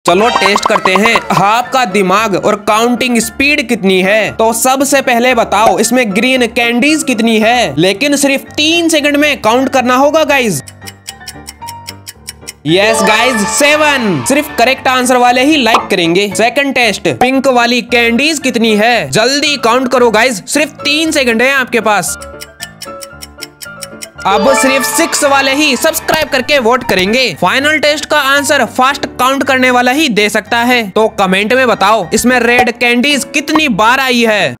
चलो टेस्ट करते हैं आपका दिमाग और काउंटिंग स्पीड कितनी है। तो सबसे पहले बताओ इसमें ग्रीन कैंडीज कितनी है, लेकिन सिर्फ 3 सेकंड में काउंट करना होगा गाइज। Yes guys 7। सिर्फ करेक्ट आंसर वाले ही लाइक करेंगे। सेकंड टेस्ट, पिंक वाली कैंडीज कितनी है, जल्दी काउंट करो गाइज, सिर्फ 3 सेकंड है आपके पास। अब सिर्फ 6 वाले ही सब्सक्राइब करके वोट करेंगे। फाइनल टेस्ट का आंसर फास्ट काउंट करने वाला ही दे सकता है। तो कमेंट में बताओ इसमें रेड कैंडीज कितनी बार आई है।